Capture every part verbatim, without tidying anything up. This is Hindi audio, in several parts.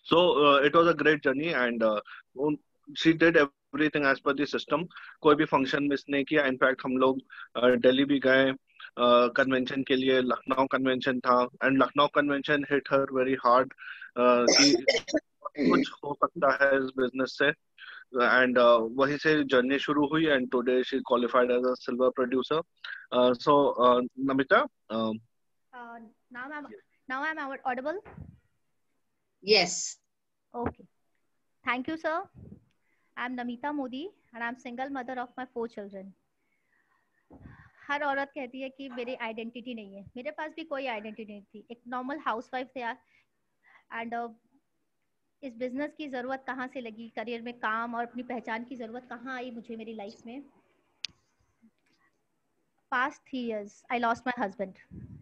So uh, it was a great journey, and uh, she did everything as per the system. कोई भी फंक्शन मिस नहीं किया. इनफैक्ट हम लोग दिल्ली भी गए कन्वेंशन के लिए. लखनऊ कन्वेंशन था, and Lucknow convention hit her very hard कि कुछ हो सकता है इस बिजनेस से. एंड uh, वहीं से जर्नी शुरू हुई, and today she qualified as a silver producer. So Namita, uh, Uh, now I'm now I'm audible. Yes. Okay. Thank you, sir. I'm Namita Modi and I'm single mother of my four children. हर औरत कहती है कि मेरी आइडेंटिटी नहीं है. मेरे पास भी कोई आइडेंटिटी नहीं थी. एक नॉर्मल हाउसवाइफ थे यार. एंड uh, इस बिजनेस की जरूरत कहाँ से लगी, करियर में काम और अपनी पहचान की जरूरत कहाँ आई मुझे मेरी लाइफ में. Past three years I lost my husband.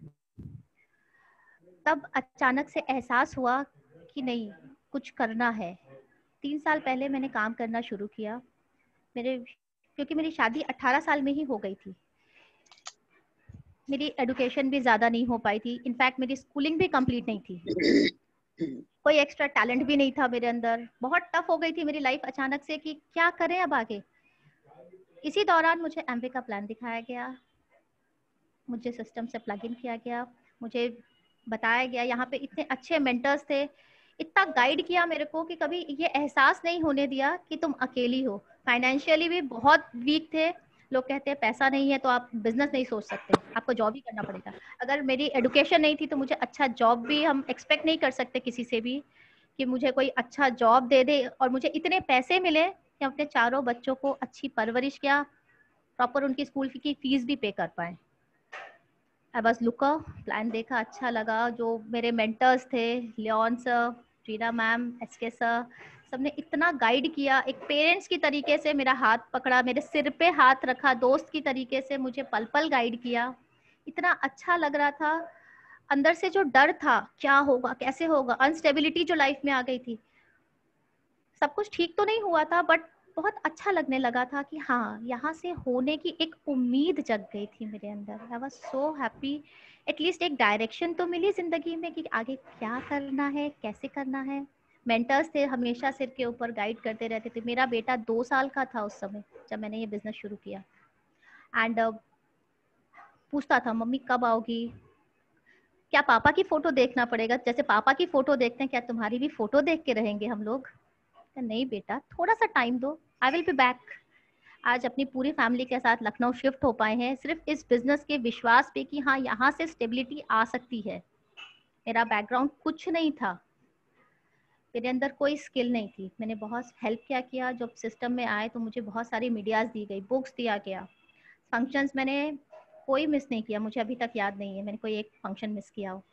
तब अचानक से एहसास हुआ कि नहीं, कुछ करना है. तीन साल पहले मैंने काम करना शुरू किया. मेरे क्योंकि मेरी शादी अठारह साल में ही हो गई थी. मेरी एजुकेशन भी ज़्यादा नहीं हो पाई थी. इनफैक्ट मेरी स्कूलिंग भी कंप्लीट नहीं थी. कोई एक्स्ट्रा टैलेंट भी नहीं था मेरे अंदर. बहुत टफ हो गई थी मेरी लाइफ अचानक से कि क्या करें अब आगे. इसी दौरान मुझे एमवे का प्लान दिखाया गया, मुझे सिस्टम से प्लग इन किया गया, मुझे बताया गया. यहाँ पे इतने अच्छे मेंटर्स थे, इतना गाइड किया मेरे को कि कभी ये एहसास नहीं होने दिया कि तुम अकेली हो. फाइनेंशियली भी बहुत वीक थे. लोग कहते हैं पैसा नहीं है तो आप बिजनेस नहीं सोच सकते, आपको जॉब ही करना पड़ेगा. अगर मेरी एजुकेशन नहीं थी तो मुझे अच्छा जॉब भी हम एक्सपेक्ट नहीं कर सकते किसी से भी कि मुझे कोई अच्छा जॉब दे दे और मुझे इतने पैसे मिले कि अपने चारों बच्चों को अच्छी परवरिश किया, प्रॉपर उनकी स्कूल की फीस भी पे कर पाए. आई बस लुका प्लान देखा, अच्छा लगा. जो मेरे मेंटर्स थे, Leon sir, Reena ma'am, S K sir, सबने इतना गाइड किया. एक पेरेंट्स की तरीके से मेरा हाथ पकड़ा, मेरे सिर पे हाथ रखा, दोस्त की तरीके से मुझे पल पल गाइड किया. इतना अच्छा लग रहा था. अंदर से जो डर था, क्या होगा कैसे होगा, अनस्टेबिलिटी जो लाइफ में आ गई थी, सब कुछ ठीक तो नहीं हुआ था बट बहुत अच्छा लगने लगा था कि हाँ, यहाँ से होने की एक उम्मीद जग गई थी मेरे अंदर. I was so happy. At least एक डायरेक्शन तो मिली जिंदगी में कि आगे क्या करना है, कैसे करना है. मेंटर्स थे, हमेशा सिर के ऊपर गाइड करते रहते थे. मेरा बेटा दो साल का था उस समय जब मैंने ये बिजनेस शुरू किया. एंड uh, पूछता था, मम्मी कब आओगी, क्या पापा की फोटो देखना पड़ेगा, जैसे पापा की फोटो देखते हैं क्या तुम्हारी भी फोटो देख के रहेंगे हम लोग. नहीं बेटा, थोड़ा सा टाइम दो, आई विल बी बैक. आज अपनी पूरी फैमिली के साथ लखनऊ शिफ्ट हो पाए हैं सिर्फ इस बिजनेस के विश्वास पे कि हाँ, यहाँ से स्टेबिलिटी आ सकती है. मेरा बैकग्राउंड कुछ नहीं था, मेरे अंदर कोई स्किल नहीं थी. मैंने बहुत हेल्प क्या किया. जब सिस्टम में आए तो मुझे बहुत सारी मीडियाज दी गई, बुक्स दिया गया, फंक्शंस मैंने कोई मिस नहीं किया. मुझे अभी तक याद नहीं है मैंने कोई एक फंक्शन मिस किया हो.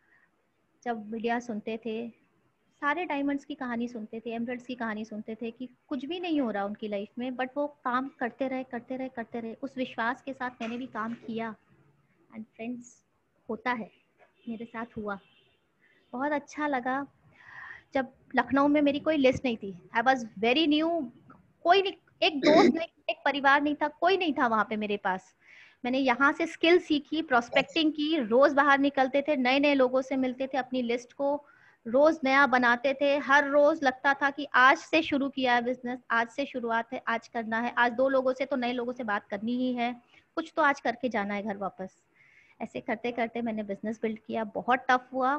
जब मीडिया सुनते थे, सारे डायमंड्स की कहानी सुनते थे, एमरल्ड्स की कहानी सुनते थे कि कुछ भी नहीं हो रहा उनकी लाइफ में, बट वो काम करते रहे करते रहे करते रहे. उस विश्वास के साथ मैंने भी काम किया. एंड फ्रेंड्स, होता है, मेरे साथ हुआ. बहुत अच्छा लगा. जब लखनऊ में मेरी कोई लिस्ट नहीं थी, आई वॉज वेरी न्यू. कोई नहीं, एक दोस्त नहीं, एक परिवार नहीं था, कोई नहीं था वहाँ पे मेरे पास. मैंने यहाँ से स्किल सीखी, प्रोस्पेक्टिंग की. रोज बाहर निकलते थे, नए नए लोगों से मिलते थे, अपनी लिस्ट को रोज नया बनाते थे. हर रोज लगता था कि आज से शुरू किया है बिजनेस, आज से शुरुआत है, आज करना है, आज दो लोगों से तो नए लोगों से बात करनी ही है, कुछ तो आज करके जाना है घर वापस. ऐसे करते करते मैंने बिजनेस बिल्ड किया. बहुत टफ हुआ,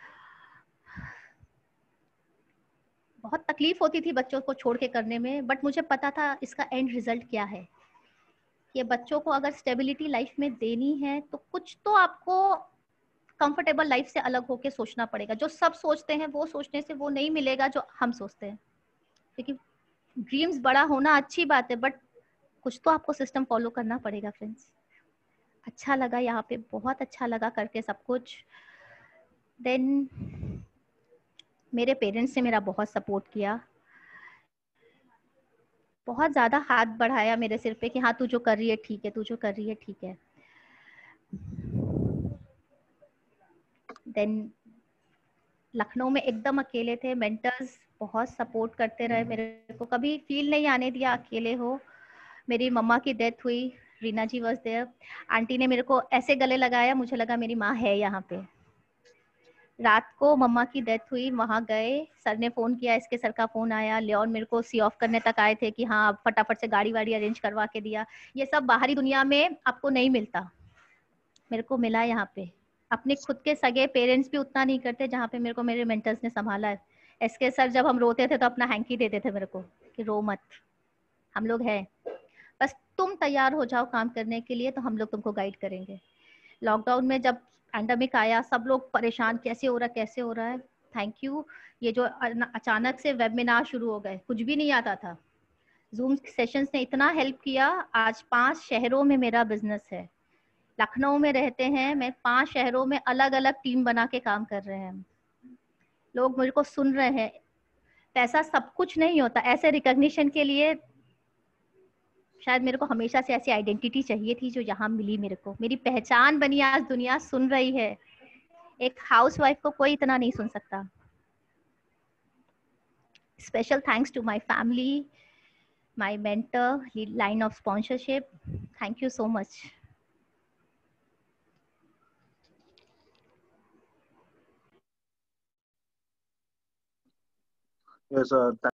बहुत तकलीफ होती थी बच्चों को छोड़ के करने में, बट मुझे पता था इसका एंड रिजल्ट क्या है. कि बच्चों को अगर स्टेबिलिटी लाइफ में देनी है तो कुछ तो आपको कंफर्टेबल लाइफ से अलग होके सोचना पड़ेगा. जो सब सोचते हैं वो सोचने से वो नहीं मिलेगा जो हम सोचते हैं. क्योंकि ड्रीम्स बड़ा होना अच्छी बात है, बट कुछ तो आपको सिस्टम फॉलो करना पड़ेगा. फ्रेंड्स, अच्छा लगा यहाँ पे, बहुत अच्छा लगा करके सब कुछ. देन मेरे पेरेंट्स ने मेरा बहुत सपोर्ट किया, बहुत ज़्यादा हाथ बढ़ाया मेरे सिर पे कि हाँ, तू जो कर रही है ठीक है, तू जो कर रही है ठीक है. देन लखनऊ में एकदम अकेले थे. मेंटर्स बहुत सपोर्ट करते रहे मेरे को, कभी फील नहीं आने दिया अकेले हो. मेरी मम्मा की डेथ हुई, Reena ji was there. Aunty ने मेरे को ऐसे गले लगाया, मुझे लगा मेरी माँ है यहाँ पे. रात को मम्मा की डेथ हुई, वहां गए, सर ने फोन किया, इसके सर का फोन आया, लियोन मेरे को सी ऑफ करने तक आए थे कि हाँ आप फटाफट से गाड़ी वाड़ी अरेंज करवा के दिया। ये सब बाहरी दुनिया में आपको नहीं मिलता, मेरे को मिला यहाँ पे। अपने खुद के सगे पेरेंट्स भी उतना नहीं करते जहाँ पे मेरे को मेरे मेंटर्स ने संभाला है। एसके सर जब हम रोते थे तो अपना हैंकी देते थे मेरे को कि रो मत, हम लोग हैं, बस तुम तैयार हो जाओ काम करने के लिए तो हम लोग तुमको गाइड करेंगे। लॉकडाउन में जब पैंडेमिक आया, सब लोग परेशान, कैसे हो रहा है कैसे हो रहा है। थैंक यू, ये जो अचानक से वेबिनार शुरू हो गए, कुछ भी नहीं आता था, जूम सेशंस ने इतना हेल्प किया। आज पांच शहरों में मेरा बिजनेस है, लखनऊ में रहते हैं, मैं पांच शहरों में अलग अलग टीम बना के काम कर रहे हैं, लोग मेरे को सुन रहे हैं। पैसा सब कुछ नहीं होता, ऐसे रिकॉग्निशन के लिए शायद मेरे को हमेशा से ऐसी आइडेंटिटी चाहिए थी जो यहाँ मिली मेरे को, मेरी पहचान बनी, आज दुनिया सुन रही है। एक हाउसवाइफ को कोई इतना नहीं सुन सकता। Special thanks to my family, my mentor, line of sponsorship, thank you so much. Yes, uh,